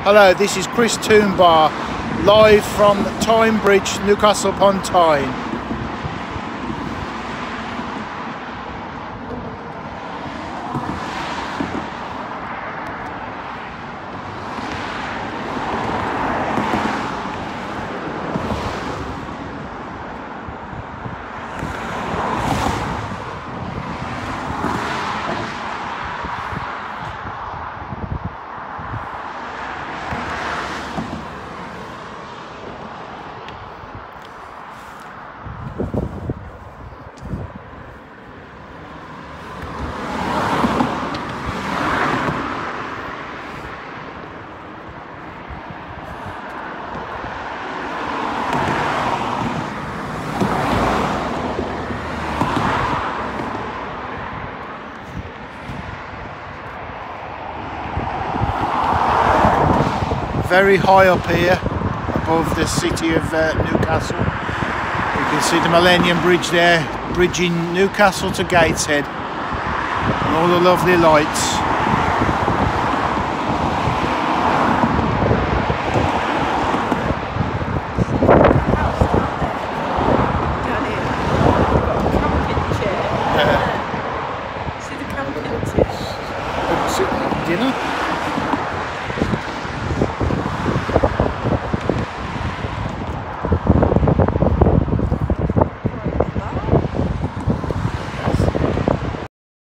Hello, this is Chris Toombar, live from Tyne Bridge, Newcastle upon Tyne. Very high up here above the city of Newcastle. You can see the Millennium Bridge there, bridging Newcastle to Gateshead, and all the lovely lights.